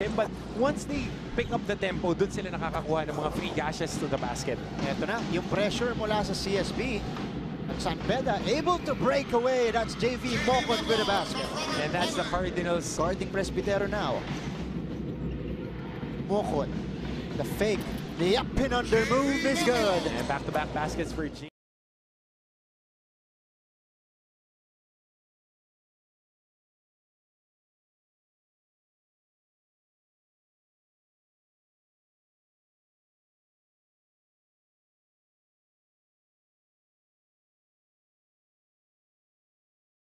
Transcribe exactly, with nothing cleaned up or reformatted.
But once they pick up the tempo, dun sila nakakakuha ng mga free gashes to the basket. Ito na, yung pressure mula sa C S B. At San Beda able to break away. That's Javee Mocon with a basket. And that's the Cardinals. Guarding Presbytero now. Mocon, the fake, the up and under move is good. And back-to-back baskets for G.